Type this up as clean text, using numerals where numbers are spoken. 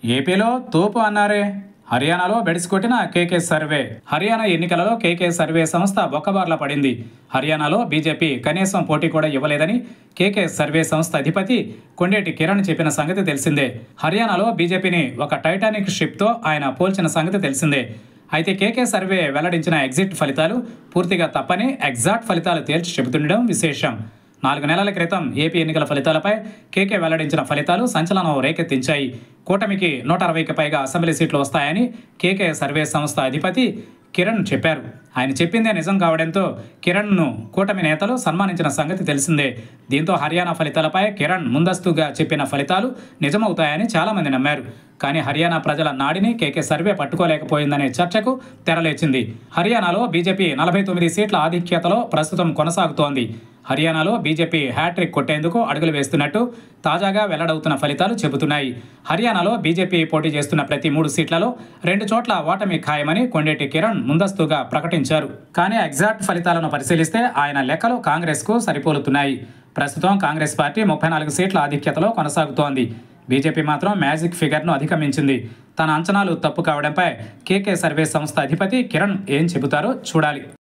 ఏపీలో తోపు అన్నారే. హర్యానాలో బెడిసికొట్టిన కేకే సర్వే. హర్యానా ఎన్నికలలో కేకే సర్వే సంస్థ బొక్కబార్ల పడింది. హర్యానాలో బీజేపీ కనీసం పోటీ కూడా ఇవ్వలేదని కేకే సర్వే సంస్థ అధిపతి కొండేటి కిరణ్ చెప్పిన సంగతి తెలిసిందే. హర్యానాలో బీజేపీని ఒక టైటానిక్ షిప్తో ఆయన పోల్చిన సంగతి తెలిసిందే. అయితే కేకే సర్వే వెల్లడించిన ఎగ్జిట్ ఫలితాలు పూర్తిగా తప్పని ఎగ్జాక్ట్ ఫలితాలు తేల్చి చెబుతుండడం విశేషం. 4 నెలల క్రితం ఏపీ ఎన్నికల ఫలితాలపై కేకే వెల్లడించిన ఫలితాలు సంచలనం రేకెత్తించాయి. కూటమికి 160కి పైగా అసెంబ్లీ సీట్లు వస్తాయని కేకే సర్వే సంస్థ అధిపతి కిరణ్ చెప్పారు. ఆయన చెప్పిందే నిజం కావడంతో కిరణ్ను కూటమి నేతలు సన్మానించిన సంగతి తెలిసిందే. దీంతో హర్యానా ఫలితాలపై కిరణ్ ముందస్తుగా చెప్పిన ఫలితాలు నిజమవుతాయని చాలామంది నమ్మారు. కానీ హర్యానా ప్రజల నాడిని కేకే సర్వే పట్టుకోలేకపోయిందనే చర్చకు తెరలేచింది. హర్యానాలో బీజేపీ 49 సీట్ల ఆధిక్యతలో ప్రస్తుతం కొనసాగుతోంది. హర్యానాలో బీజేపీ హ్యాట్రిక్ కొట్టేందుకు అడుగులు వేస్తున్నట్టు తాజాగా వెల్లడవుతున్న ఫలితాలు చెబుతున్నాయి. హర్యానాలో బీజేపీ పోటీ చేస్తున్న ప్రతి 3 సీట్లలో 2 చోట్ల ఓటమి ఖాయమని కొండేటి కిరణ్ ముందస్తుగా ప్రకటించారు. కానీ ఎగ్జాక్ట్ ఫలితాలను పరిశీలిస్తే ఆయన లెక్కలు కాంగ్రెస్కు సరిపోలుతున్నాయి. ప్రస్తుతం కాంగ్రెస్ పార్టీ 34 సీట్ల ఆధిక్యతలో కొనసాగుతోంది. బీజేపీ మాత్రం మ్యాజిక్ ఫిగర్ను అధిగమించింది. తన అంచనాలు తప్పు కావడంపై కేకే సర్వే సంస్థ అధిపతి కిరణ్ ఏం చెబుతారో చూడాలి.